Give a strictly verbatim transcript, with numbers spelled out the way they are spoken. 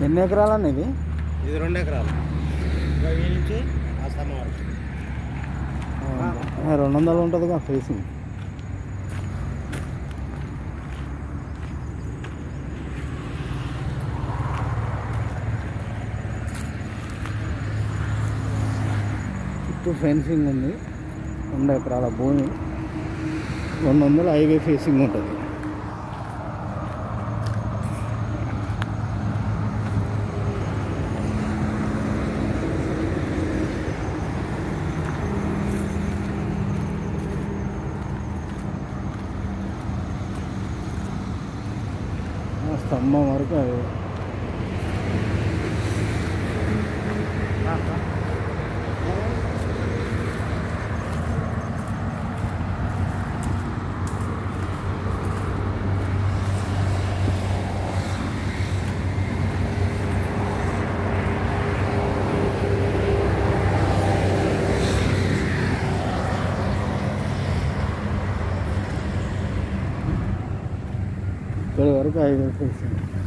ఎన్ని ఎకరాలన్న ఇది? ఇది రెండు ఎకరాలు ఈ నుంచి ఆ స్తంభం వరకు రెండు వందలు ఉంటుందిగా ఫేసింగ్. చుట్టూ ఫెన్సింగ్ ఉంది. రెండు ఎకరాల భూమి, రెండు వందలు హైవే ఫేసింగ్ ఉంటుంది. స్తంభం వరకు అది ఇక్కడ వరకు ఐదు ఫేసింగ్.